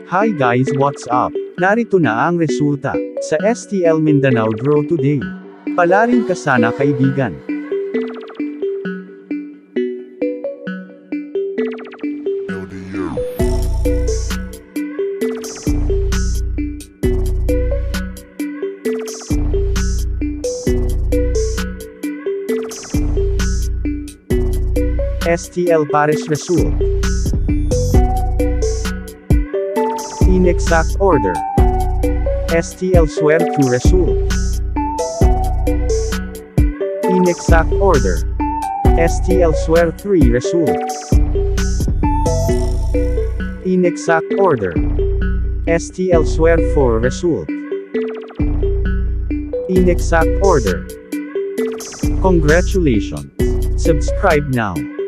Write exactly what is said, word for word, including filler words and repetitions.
Hi guys, what's up? Narito na ang resulta sa S T L Mindanao Draw Today. Palarin ka sana kaibigan. S T L Pares Result. Inexact order. S T L SWER two Result. Inexact order. S T L SWER three Result. Inexact order. S T L SWER four Result. Inexact order. Congratulations. Subscribe now.